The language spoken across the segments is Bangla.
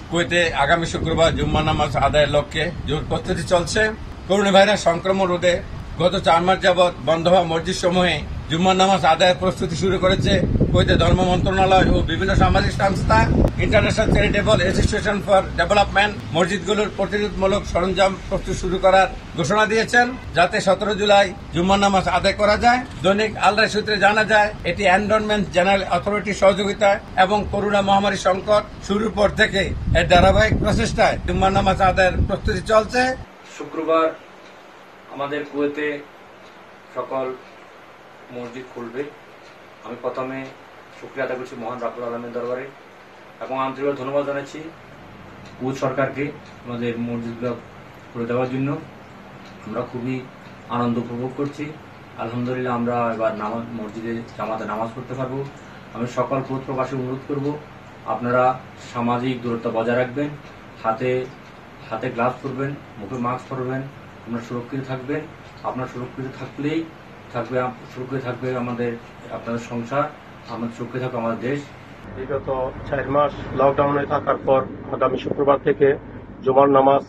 কুয়েতে আগামী শুক্রবার জুম্মা নামাজ আদায়ের লক্ষ্যে জোর প্রস্তুতি চলছে। করোনা ভাইরাস সংক্রমণ রোধে গত 4 মাস যাবৎ বন্ধ হওয়া মসজিদ সমূহে জুম্মার নামাজ আদায়ের প্রস্তুতি শুরু করেছে কুয়েতের ধর্ম মন্ত্রণালয় ও বিভিন্ন সামাজিক সংস্থা। International charitable association for development মসজিদগুলোর প্রতিরোধমূলক সরঞ্জাম প্রস্তুত শুরু করার ঘোষণা দিয়েছেন, যাতে 17 জুলাই জুম্মার নামাজ আদায় করা যায়। দৈনিক আল-রায় সূত্রে জানা যায়, এটি এনভায়রনমেন্ট জেনারেল অথরিটির সহযোগিতায় এবং করোনা মহামারী সংকট শুরুর পর থেকে এর ধারাবাহিক প্রচেষ্টায় জুম্মার নামাজ আদায়ের প্রস্তুতি চলছে। শুক্রবার আমাদের কুয়েতে সকল মসজিদ খুলবে। আমি প্রথমে শুকরিয়া আদায় করছি মহান রাব্বুল আলামিনের দরবারে এবং আন্তরিক ধন্যবাদ জানাচ্ছি কুয়েত সরকারকে আমাদের মসজিদগুলো খুলে দেওয়ার জন্য। আমরা খুবই আনন্দ উপভোগ করছি। আলহামদুলিল্লাহ আমরা এবার মসজিদে জামাতে নামাজ পড়তে পারবো। আমি সকল কুয়েত প্রবাসী অনুরোধ করব, আপনারা সামাজিক দূরত্ব বজায় রাখবেন, হাতে গ্লাভস পরবেন, মুখে মাস্ক পরবেন, আপনারা সুরক্ষিত থাকবেন। আপনারা সুরক্ষিত থাকবে আপনাদের সংসার, আমাদের সুরক্ষিত থাকবে আমাদের দেশ। বিগত 4 মাস লকডাউনে থাকার পর আগামী শুক্রবার থেকে জুমার নামাজ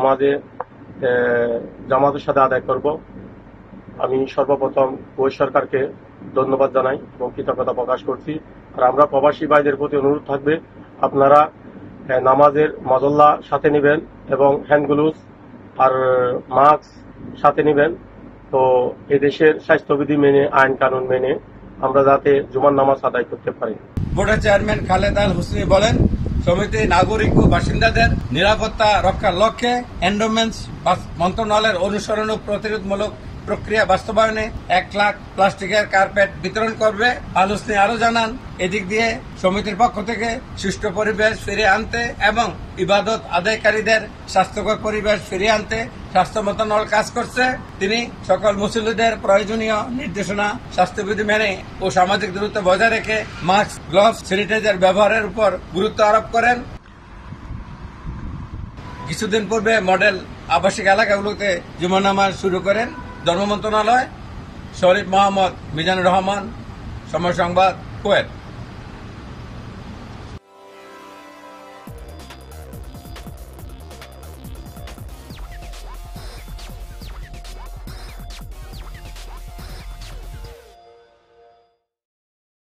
জামাতের সাথে আদায় করব। আমি সর্বপ্রথম কুয়েত সরকারকে ধন্যবাদ জানাই এবং কৃতজ্ঞতা প্রকাশ করছি। আর আমরা প্রবাসী ভাইদের প্রতি অনুরোধ থাকবে, আপনারা নামাজের মজল্লা সাথে নেবেন এবং হ্যান্ড গ্লোভস আর মাস্ক সাথে নেবেন। তো এদেশের স্বাস্থ্যবিধি মেনে, আইন কানুন মেনে আমরা যাতে জুমার নামাজ আদায় করতে পারি। বোর্ডের চেয়ারম্যান খালেদ আল হোসেনি বলেন, সমিতি নাগরিক ও বাসিন্দাদের নিরাপত্তা রক্ষার লক্ষ্যে এনভায়রনমেন্ট মন্ত্রণালয়ের অনুসরণ ও প্রতিরোধমূলক প্রক্রিয়া বাস্তবায়নে 1 লাখ প্লাস্টিকের কার্পেট বিতরণ করবে। আল হোসেনি আরো জানান, এদিক দিয়ে সমিতির পক্ষ থেকে সুষ্ঠু পরিবেশ ফিরিয়ে আনতে এবং ইবাদত আদায়কারীদের স্বাস্থ্যকর পরিবেশ ফিরিয়ে আনতে স্বাস্থ্য মন্ত্রণালয় কাজ করছে। তিনি সকল মুসল্লিদের প্রয়োজনীয় নির্দেশনা, স্বাস্থ্যবিধি মেনে ও সামাজিক দূরত্ব বজায় রেখে মাস্ক, গ্লাভস, স্যানিটাইজার ব্যবহারের উপর গুরুত্ব আরোপ করেন। কিছুদিন পূর্বে মডেল আবাসিক এলাকাগুলোতে জুমা নামাজ শুরু করেন ধর্ম মন্ত্রণালয়। শরীফ মোহাম্মদ মিজানুর রহমান, সময় সংবাদ, কুয়েত।